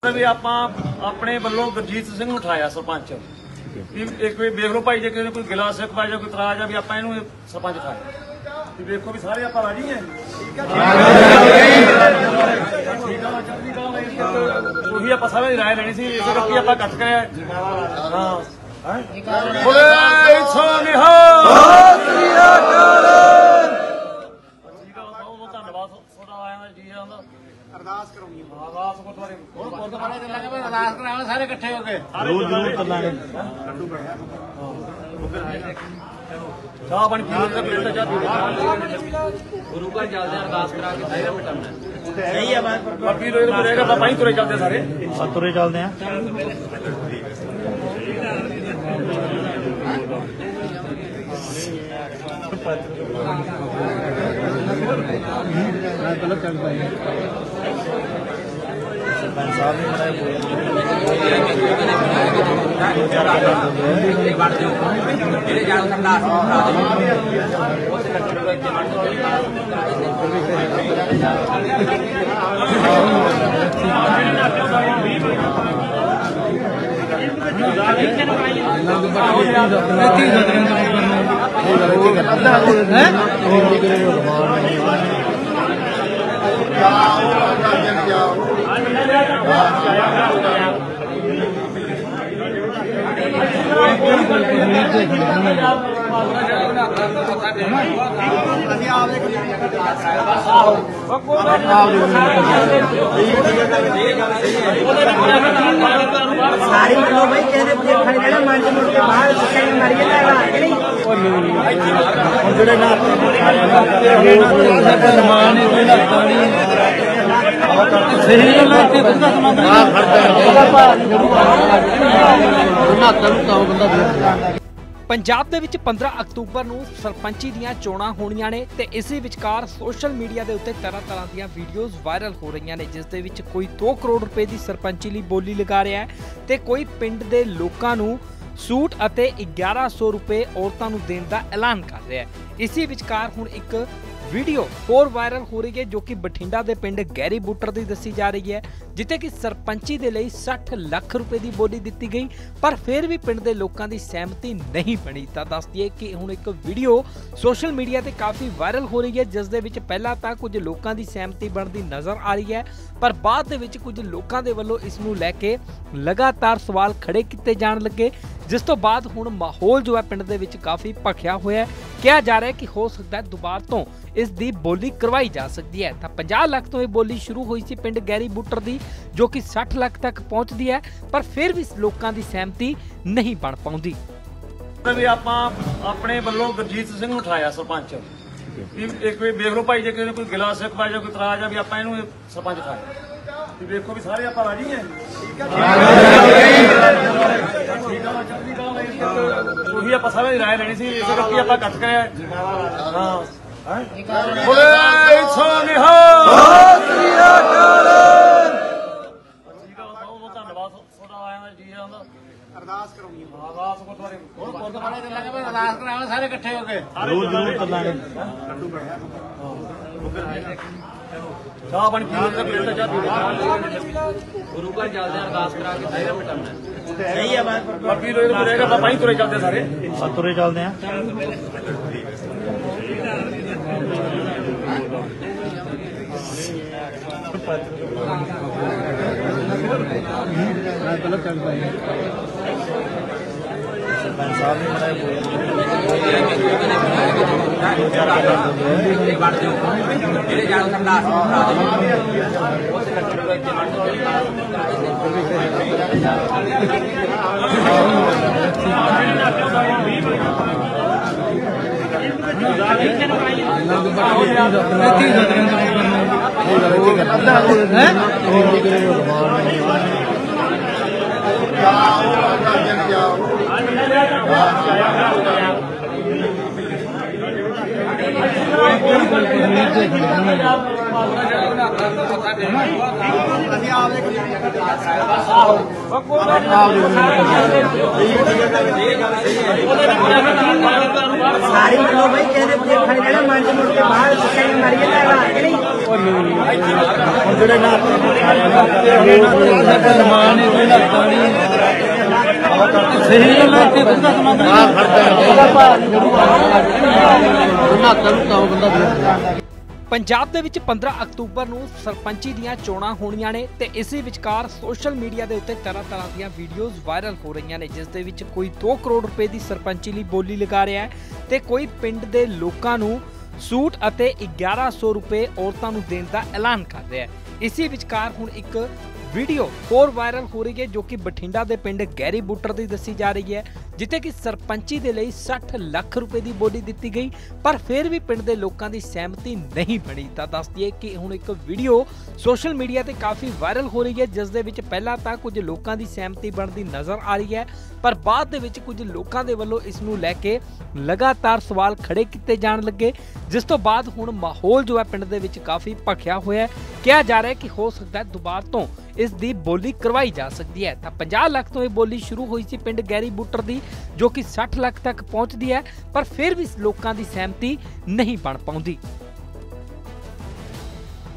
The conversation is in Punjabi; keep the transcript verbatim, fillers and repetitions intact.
ਵੀ ਆਪਾਂ ਆਪਣੇ ਵੱਲੋਂ ਗੁਰਜੀਤ ਸਿੰਘ ਨੂੰ ਉਠਾਇਆ ਸਰਪੰਚ ਵੀ ਇੱਕ ਵੀ ਵੇਖ ਲਓ ਭਾਈ ਜੇ ਕਿਸੇ ਨੇ ਕੋਈ ਗਿਲਾ ਸਿੱਖ ਪਾਇਆ ਜਾਂ ਕੋਈ ਇਤਰਾਜ਼ ਆ ਵੀ ਆਪਾਂ ਇਹਨੂੰ ਸਰਪੰਚ ਉਠਾਇਆ ਵੀ ਵੇਖੋ ਵੀ ਸਾਰੇ ਆਪਾਂ ਰਾਜੀ ਹੈ ਠੀਕ ਹੈ ਉਹੀ ਆਪਾਂ ਸਾਰੇ ਦੀ ਰਾਏ ਲੈਣੀ ਸੀ ਇਸੇ ਕਰਕੇ ਆਪਾਂ ਇਕੱਠ ਕਰਿਆ ਹਾਂ ਬੋਲੇ ਸੋਨਿਹਾ ਧੰਨਵਾਦ ਤੁਹਾਡਾ ਆਇਆ ਜੀ ਆਂਦਾ ਅਰਦਾਸ ਕਰਾਉਣੀ ਅਰਦਾਸ ਗੁਰਦੁਆਰੇ ਹੁਣ ਗੁਰਦੁਆਰੇ ਚੱਲਾਂਗੇ ਭਾਈ ਅਰਦਾਸ ਕਰਾਉਣ ਸਾਰੇ ਇਕੱਠੇ ਹੋ ਕੇ ਜ਼ਰੂਰ ਜ਼ਰੂਰ ਚੱਲਾਂਗੇ ਚਾਹ ਪਾਣੀ ਪੀ ਲੈਂਦੇ ਪਲੇਟ ਚਾਹ ਪੀ ਗੁਰੂ ਘਰ ਚੱਲਦੇ ਅਰਦਾਸ ਕਰਾ ਕੇ ਦਾਇਰਾ ਮਿਟਾਉਣਾ ਸਹੀ ਹੈ ਬਾਕੀ ਰੋਏ ਬਰੇਗਾ ਤਾਂ ਪਾਈ ਤੁਰੇ ਚੱਲਦੇ ਸਾਰੇ ਤੁਰੇ ਚੱਲਦੇ ਆ गलत चल पाएंगे साहब ने बनाए सारी लोग भाई कहते खड़े रहना मंच मुड़ के बाहर मारिए ਪੰਜਾਬ ਦੇ ਵਿੱਚ ਪੰਦਰਾਂ ਅਕਤੂਬਰ ਨੂੰ ਸਰਪੰਚੀ ਦੀਆਂ ਚੋਣਾਂ ਹੋਣੀਆਂ ਨੇ ਤੇ ਇਸੇ ਵਿਚਕਾਰ ਸੋਸ਼ਲ ਮੀਡੀਆ ਦੇ ਉੱਤੇ ਤਰ੍ਹਾਂ ਤਰ੍ਹਾਂ ਦੀਆਂ ਵੀਡੀਓਜ਼ ਵਾਇਰਲ ਹੋ ਰਹੀਆਂ ਨੇ ਜਿਸ ਦੇ ਵਿੱਚ ਕੋਈ ਦੋ ਕਰੋੜ ਰੁਪਏ ਦੀ ਸਰਪੰਚੀ ਲਈ ਬੋਲੀ ਲਗਾ ਰਿਹਾ ਹੈ ਤੇ ਕੋਈ ਪਿੰਡ ਦੇ ਲੋਕਾਂ ਨੂੰ ਸੂਟ ਅਤੇ ਗਿਆਰਾਂ ਸੌ ਰੁਪਏ ਔਰਤਾਂ ਨੂੰ ਦੇਣ ਦਾ ਐਲਾਨ ਕਰ ਰਿਹਾ ਹੈ। ਇਸੇ ਵਿਚਕਾਰ ਹੁਣ ਇੱਕ ਵੀਡੀਓ ਹੋਰ ਵਾਇਰਲ ਹੋ ਰਹੀ ਹੈ ਜੋ ਕਿ ਬਠਿੰਡਾ ਦੇ ਪਿੰਡ ਗੈਰੀ ਬੁੱਟਰ ਦੀ ਦੱਸੀ ਜਾ ਰਹੀ ਹੈ ਜਿੱਥੇ ਕਿ ਸਰਪੰਚੀ ਦੇ ਲਈ ਸੱਠ ਲੱਖ ਰੁਪਏ ਦੀ ਬੋਲੀ ਦਿੱਤੀ ਗਈ ਪਰ ਫਿਰ ਵੀ ਪਿੰਡ ਦੇ ਲੋਕਾਂ ਦੀ ਸਹਿਮਤੀ ਨਹੀਂ ਬਣੀ। ਤਾਂ ਦੱਸ ਦਈਏ ਕਿ ਹੁਣ ਇੱਕ ਵੀਡੀਓ ਸੋਸ਼ਲ ਮੀਡੀਆ ਤੇ ਕਾਫੀ ਵਾਇਰਲ ਹੋ ਰਹੀ ਹੈ ਜਿਸ ਦੇ ਵਿੱਚ ਪਹਿਲਾਂ ਤਾਂ ਕੁਝ ਲੋਕਾਂ ਦੀ ਸਹਿਮਤੀ ਬਣਦੀ ਨਜ਼ਰ ਆ ਰਹੀ ਹੈ ਪਰ ਬਾਅਦ ਦੇ ਵਿੱਚ ਕੁਝ ਲੋਕਾਂ ਦੇ ਵੱਲੋਂ ਇਸ ਨੂੰ ਲੈ ਕੇ ਲਗਾਤਾਰ ਸਵਾਲ ਖੜੇ ਕੀਤੇ ਜਾਣ ਲੱਗੇ ਜਿਸ ਤੋਂ ਬਾਅਦ ਹੁਣ ਮਾਹੌਲ ਜੋ ਹੈ ਪਿੰਡ ਦੇ ਵਿੱਚ ਕਾਫੀ ਭਖਿਆ ਹੋਇਆ ਕਿਹਾ ਜਾ ਰਿਹਾ ਕਿ ਹੋ ਸਕਦਾ ਹੈ ਦੁਬਾਰਾ ਤੋਂ ਇਸ ਦੀ ਬੋਲੀ ਕਰਵਾਈ ਜਾ ਸਕਦੀ ਹੈ। ਤਾਂ ਪੰਜਾਹ ਲੱਖ ਤੋਂ ਇਹ ਬੋਲੀ ਸ਼ੁਰੂ ਹੋਈ ਸੀ ਪਿੰਡ ਗੈਰੀ ਬੁੱਟਰ ਦੀ ਜੋ ਕਿ ਸੱਠ ਲੱਖ ਤੱਕ ਪਹੁੰਚਦੀ ਹੈ ਪਰ ਫਿਰ ਵੀ ਲੋਕਾਂ ਦੀ ਸਹਿਮਤੀ ਨਹੀਂ ਬਣ ਪਾਉਂਦੀ। ਵੀ ਆਪਾਂ ਆਪਣੇ ਵੱਲੋਂ ਗੁਰਜੀਤ ਸਿੰਘ ਨੂੰ ਉਠਾਇਆ ਸਰਪੰਚ ਵੀ ਇੱਕ ਵੀ ਵੇਖ ਲਓ ਭਾਈ ਜੇ ਕਿਸੇ ਨੇ ਕੋਈ ਗਿਲਾ ਸਿੱਖ ਪਾਇਆ ਜਾਂ ਕੋਈ ਇਤਰਾਜ਼ ਆ ਵੀ ਆਪਾਂ ਇਹਨੂੰ ਸਰਪੰਚ ਉਠਾਇਆ ਵੀ ਵੇਖੋ ਵੀ ਸਾਰੇ ਆਪਾਂ ਰਾਜੀ ਹੈ ਉਹੀ ਆਪਾਂ ਸਾਰੇ ਦੀ ਰਾਏ ਲੈਣੀ ਸੀ ਇਸੇ ਕਰਕੇ ਆਪਾਂ ਇਕੱਠ ਕਰਿਆ ਹਾਂ ਬੋਲੇ ਸੋਨਿਹਾ ਧੰਨਵਾਦ ਤੁਹਾਡਾ ਆਇਆ ਜੀ ਆਂਦਾ ਅਰਦਾਸ ਕਰਾਉਣੀ ਅਰਦਾਸ ਗੁਰਦੁਆਰੇ ਹੁਣ ਗੁਰਦੁਆਰੇ ਚੱਲਾਂਗੇ ਭਾਈ ਅਰਦਾਸ ਕਰਾਉਣ ਸਾਰੇ ਇਕੱਠੇ ਹੋ ਕੇ ਜ਼ਰੂਰ ਜ਼ਰੂਰ ਚੱਲਾਂਗੇ ਚਾਹ ਪਾਣੀ ਪੀ ਲੈਂਦੇ ਪਲੇਟ ਚਾਹ ਪੀ ਗੁਰੂ ਘਰ ਚੱਲਦੇ ਅਰਦਾਸ ਕਰਾ ਕੇ ਦਾਇਰਾ ਮਿਟਾਉਣਾ ਸਹੀ ਹੈ ਬਾਕੀ ਰੋਏ ਬਰੇਗਾ ਤਾਂ ਪਾਈ ਤੁਰੇ ਚੱਲਦੇ ਸਾਰੇ ਤੁਰੇ ਚੱਲਦੇ ਆ गलत चल पाएंगे साहब ने बनाए सारी लोग भाई कहते खड़े रहना मंच मुड़ के बाहर मारिए ਪੰਜਾਬ ਦੇ ਵਿੱਚ ਪੰਦਰਾਂ ਅਕਤੂਬਰ ਨੂੰ ਸਰਪੰਚੀ ਦੀਆਂ ਚੋਣਾਂ ਹੋਣੀਆਂ ਨੇ ਤੇ ਇਸੇ ਵਿਚਕਾਰ ਸੋਸ਼ਲ ਮੀਡੀਆ ਦੇ ਉੱਤੇ ਤਰ੍ਹਾਂ ਤਰ੍ਹਾਂ ਦੀਆਂ ਵੀਡੀਓਜ਼ ਵਾਇਰਲ ਹੋ ਰਹੀਆਂ ਨੇ, ਜਿਸ ਦੇ ਵਿੱਚ ਕੋਈ ਦੋ ਕਰੋੜ ਰੁਪਏ ਦੀ ਸਰਪੰਚੀ ਲਈ ਬੋਲੀ ਲਗਾ ਰਿਹਾ ਹੈ ਤੇ ਕੋਈ ਪਿੰਡ ਦੇ ਲੋਕਾਂ ਨੂੰ ਸੂਟ ਅਤੇ ਗਿਆਰਾਂ ਸੌ ਰੁਪਏ ਔਰਤਾਂ ਨੂੰ ਦੇਣ ਦਾ ਐਲਾਨ ਕਰ ਰਿਹਾ ਹੈ। ਇਸੇ ਵਿਚਕਾਰ ਹੁਣ ਇੱਕ ਵੀਡੀਓ ਹੋਰ ਵਾਇਰਲ ਹੋ ਰਹੀ ਹੈ ਜੋ ਕਿ ਬਠਿੰਡਾ ਦੇ ਪਿੰਡ ਗੈਰੀ ਬੁੱਟਰ ਦੀ ਦੱਸੀ ਜਾ ਰਹੀ ਹੈ, ਜਿੱਥੇ ਕਿ ਸਰਪੰਚੀ ਦੇ ਲਈ ਸੱਠ ਲੱਖ ਰੁਪਏ ਦੀ ਬੋਲੀ ਦਿੱਤੀ ਗਈ, ਪਰ ਫਿਰ ਵੀ ਪਿੰਡ ਦੇ ਲੋਕਾਂ ਦੀ ਸਹਿਮਤੀ ਨਹੀਂ ਬਣੀ। ਤਾਂ ਦੱਸ ਦਈਏ ਕਿ ਹੁਣ ਇੱਕ ਵੀਡੀਓ ਸੋਸ਼ਲ ਮੀਡੀਆ ਤੇ ਕਾਫੀ ਵਾਇਰਲ ਹੋ ਰਹੀ ਹੈ, ਜਿਸ ਦੇ ਵਿੱਚ ਪਹਿਲਾਂ ਤਾਂ ਕੁਝ ਲੋਕਾਂ ਦੀ ਸਹਿਮਤੀ ਬਣਦੀ ਨਜ਼ਰ ਆ ਰਹੀ ਹੈ, ਪਰ ਬਾਅਦ ਦੇ ਵਿੱਚ ਕੁਝ ਲੋਕਾਂ ਦੇ ਵੱਲੋਂ ਇਸ ਨੂੰ ਲੈ ਕੇ ਲਗਾਤਾਰ ਸਵਾਲ ਖੜੇ ਕੀਤੇ ਜਾਣ ਲੱਗੇ, ਜਿਸ ਤੋਂ ਬਾਅਦ ਹੁਣ ਮਾਹੌਲ ਜੋ ਹੈ ਪਿੰਡ ਦੇ ਵਿੱਚ ਕਾਫੀ ਭਖਿਆ ਹੋਇਆ ਹੈ। ਕਿਹਾ ਜਾ ਰਿਹਾ ਹੈ ਕਿ ਹੋ ਸਕਦਾ ਹੈ ਦੁਬਾਰਾ ਤੋਂ ਇਸ ਦੀ ਬੋਲੀ ਕਰਵਾਈ ਜਾ ਸਕਦੀ ਹੈ। ਤਾਂ ਪੰਜਾਹ ਲੱਖ ਤੋਂ ਇਹ ਬੋਲੀ ਸ਼ੁਰੂ ਹੋਈ ਸੀ ਪਿੰਡ ਗੈਰੀ ਬੁੱਟਰ ਦੀ, ਜੋ ਕਿ ਸੱਠ ਲੱਖ ਤੱਕ ਪਹੁੰਚਦੀ ਹੈ, ਪਰ ਫਿਰ ਵੀ ਲੋਕਾਂ ਦੀ ਸਹਿਮਤੀ ਨਹੀਂ ਬਣ ਪਾਉਂਦੀ।